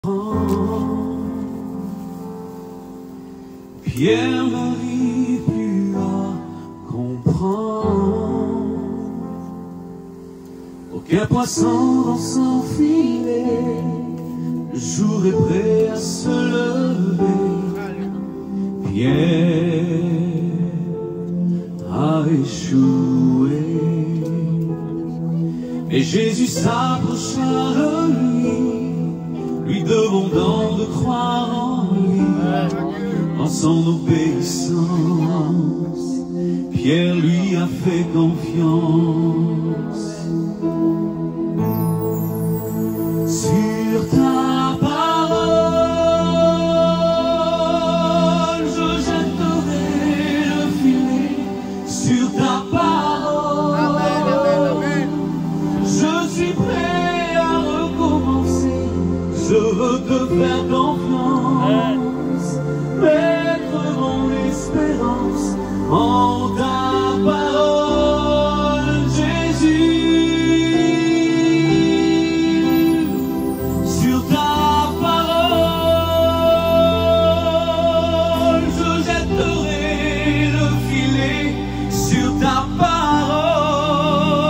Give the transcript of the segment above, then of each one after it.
Pierre n'arrive plus à comprendre. Aucun poisson dans son filet. Le jour est prêt à se lever. Pierre a échoué. Et Jésus s'approcha de lui demandant de croire en lui. Dans son obéissance, Pierre lui a fait confiance. Sur ta parole, je jetterai le filet. Sur ta parole, je suis prêt à recommencer. Je veux te faire confiance. Mettre mon espérance en ta parole, Jésus. Sur ta parole, je jetterai le filet. Sur ta parole,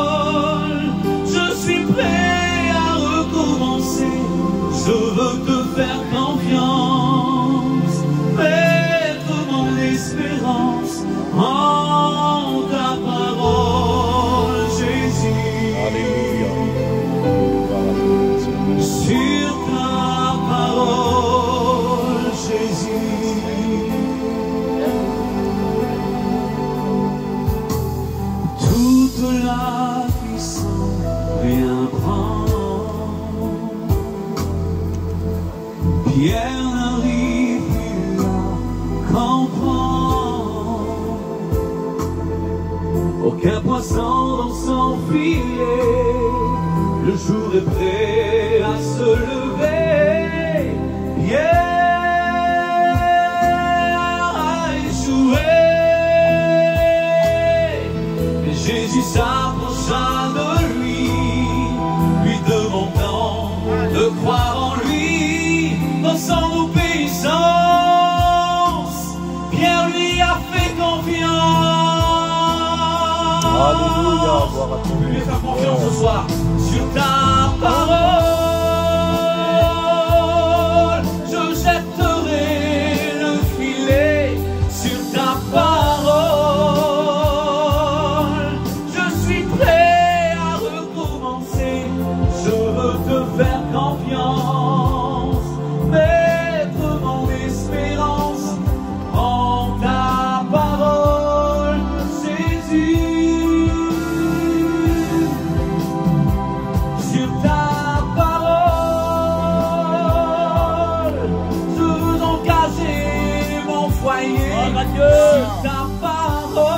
je suis prêt à recommencer. Je veux te faire confiance. Espérance en ta parole, Jésus. Alléluia. Sur ta parole, Jésus. Toute la puissance vient prendre. Pierre n'arrive plus à comprendre. Aucun poisson dans son filet. Le jour est prêt à se lever. Pierre a échoué. Et Jésus s'approcha de lui demandant de croire en lui. Dans son obéissance, Pierre lui a fait confiance. Alléluia, gloire à Tu peux lui faire confiance ce soir. Sur ta parole, je jetterai le filet. Sur ta parole, je suis prêt à recommencer. Je veux te faire confiance. Mettre mon espérance en ta parole, Jésus. Sur ta parole, je veux engager mon foyer. Sur ta parole,